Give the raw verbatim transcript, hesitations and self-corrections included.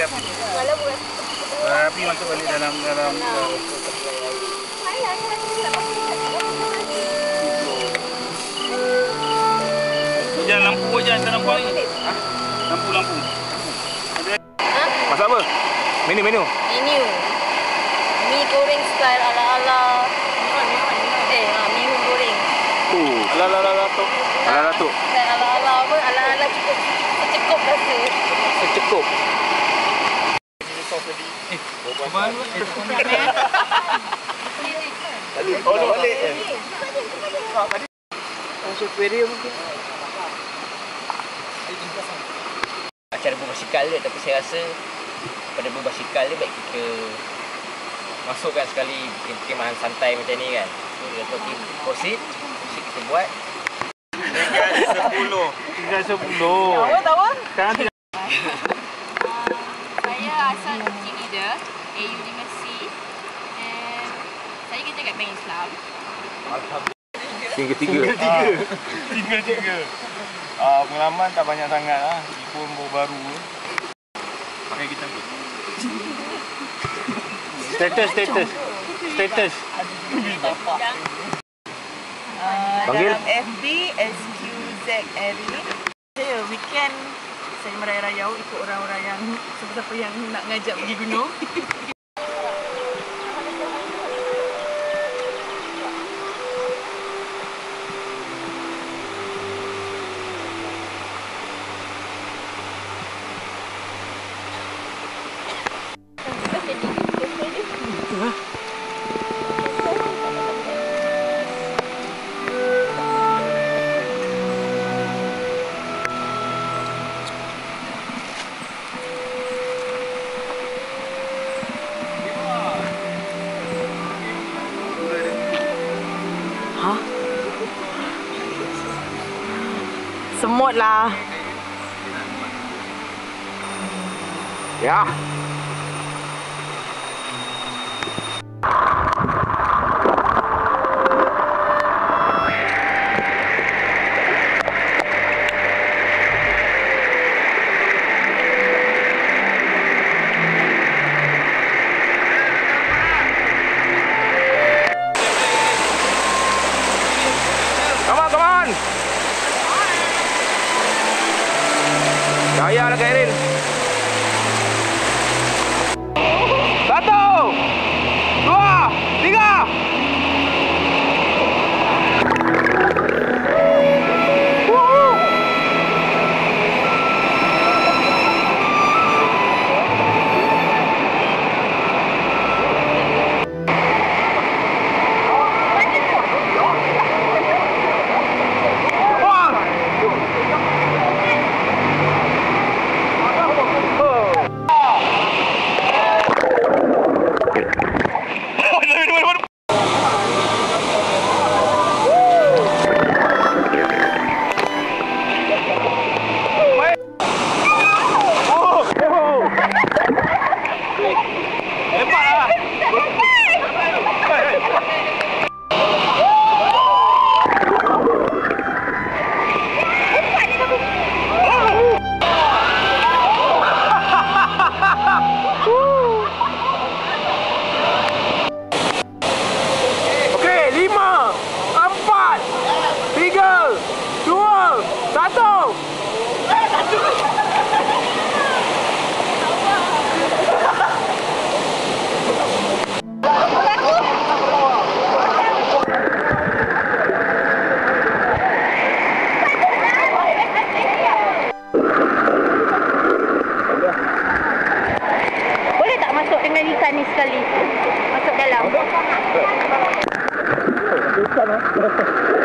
api. Api masuk balik dalam dalam. Jangan lampu aja antara lampu ni. Lampu-lampu. Masak apa? Menu menu. Menu. Mi goreng style ala-ala. Eh, ha, mi goreng. Oh, ala-ala tu. Ala-ala tu. Style ala-ala apa? Ala-ala cukup secukup rasa. Secukup. Eh, kemana? Tadi oh balik. Ah, tadi. Masuk peria mungkin. Acara berbasikal dia, tapi saya rasa pada berbasikal dia baik kita masukkan sekali perkhidmatan santai macam ni kan. So, dia kata okay, proceed, proceed kita buat. Tinggal sepuluh. Tinggal sepuluh. Tahu tahu? Sekarang tinggal. Saya asal teaching leader A U D M S C dan saya kerja kat Bank Islam. Alhamdulillah. Tinggal tiga. Tinggal tiga. Tinggal tiga. Ah, pengalaman tak banyak sangat lah. Pun baru-baru. Pakai kita ni. Status, status. Status. Uh, Panggil? dalam F B S Q Z Eri. Saya weekend saya merayau-rayau ikut orang-orang yang siapa-siapa yang nak ngajak pergi gunung. Semut lah. Ya. Come on, come on. Jaya lah Kak Erin. Satu, dua, tiga. Satu. Boleh tak masuk dengan ikan ni sekali? Masuk dalam. Ikan